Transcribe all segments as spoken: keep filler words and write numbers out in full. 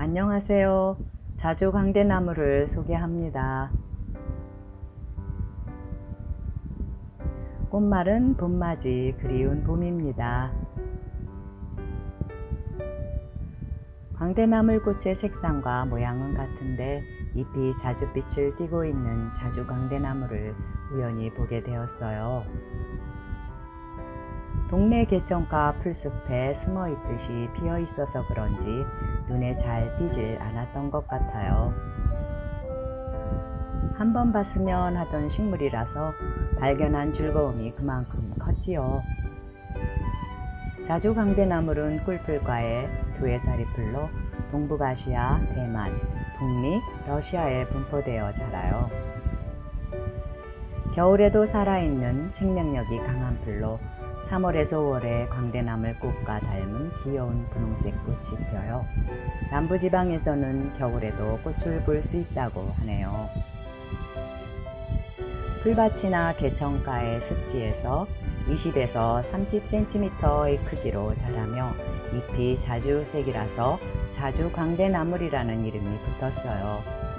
안녕하세요. 자주광대나무를 소개합니다. 꽃말은 봄맞이 그리운 봄입니다. 광대나물꽃의 색상과 모양은 같은데 잎이 자줏빛을 띠고 있는 자주광대나무를 우연히 보게 되었어요. 동네 개천가 풀숲에 숨어 있듯이 피어 있어서 그런지 눈에 잘 띄질 않았던 것 같아요. 한번 봤으면 하던 식물이라서 발견한 즐거움이 그만큼 컸지요. 자주광대나물은 꿀풀과의 두해살이 풀로 동북아시아, 대만, 북미, 러시아에 분포되어 자라요. 겨울에도 살아있는 생명력이 강한 풀로 삼월에서 오월에 광대나물꽃과 닮은 귀여운 분홍색 꽃이 펴요. 남부지방에서는 겨울에도 꽃을 볼 수 있다고 하네요. 풀밭이나 개천가의 습지에서 이십에서 삼십 센티미터의 크기로 자라며 잎이 자주색이라서 자주광대나물이라는 이름이 붙었어요.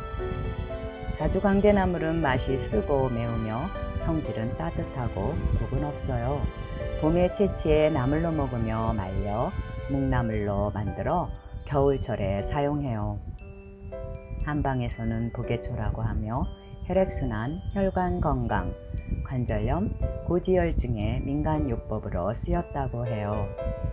자주광대나물은 맛이 쓰고 매우며 성질은 따뜻하고 독은 없어요. 봄에 채취해 나물로 먹으며 말려 묵나물로 만들어 겨울철에 사용해요. 한방에서는 보개초라고 하며 혈액순환, 혈관 건강, 관절염, 고지혈증의 민간요법으로 쓰였다고 해요.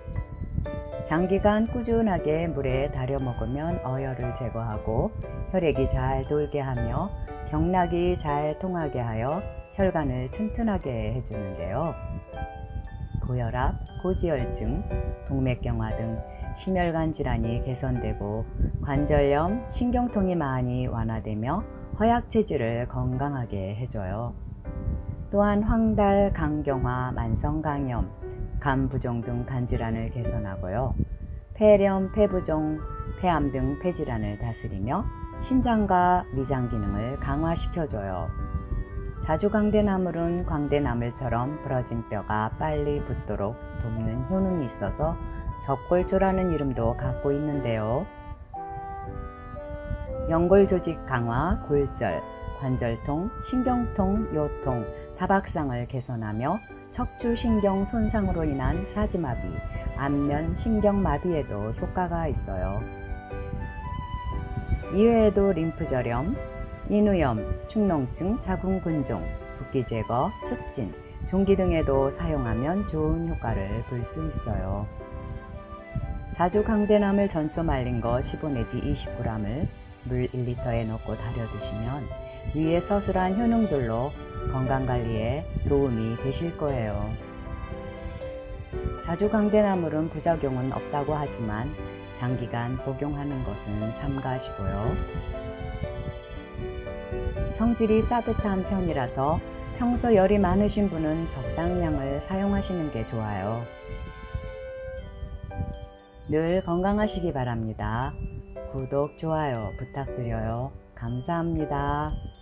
장기간 꾸준하게 물에 달여 먹으면 어혈을 제거하고 혈액이 잘 돌게 하며 경락이 잘 통하게 하여 혈관을 튼튼하게 해주는데요. 고혈압, 고지혈증, 동맥경화 등 심혈관 질환이 개선되고 관절염, 신경통이 많이 완화되며 허약체질을 건강하게 해줘요. 또한 황달, 간경화, 만성강염, 간부종 등 간질환을 개선하고요. 폐렴, 폐부종, 폐암 등 폐질환을 다스리며 신장과 위장 기능을 강화시켜줘요. 자주광대나물은 광대나물처럼 부러진 뼈가 빨리 붙도록 돕는 효능이 있어서 적골조라는 이름도 갖고 있는데요. 연골조직 강화, 골절, 관절통, 신경통, 요통, 다박상을 개선하며 척추신경 손상으로 인한 사지마비, 안면 신경마비에도 효과가 있어요. 이외에도 림프절염, 인후염, 축농증, 자궁근종, 붓기 제거, 습진, 종기 등에도 사용하면 좋은 효과를 볼 수 있어요. 자주광대나물 전초 말린 거 십오 내지 이십 그램을 물 일 리터에 넣고 달여 드시면 위에 서술한 효능들로 건강관리에 도움이 되실 거예요. 자주광대나물은 부작용은 없다고 하지만 장기간 복용하는 것은 삼가시고요. 성질이 따뜻한 편이라서 평소 열이 많으신 분은 적당량을 사용하시는 게 좋아요. 늘 건강하시기 바랍니다. 구독, 좋아요 부탁드려요. 감사합니다.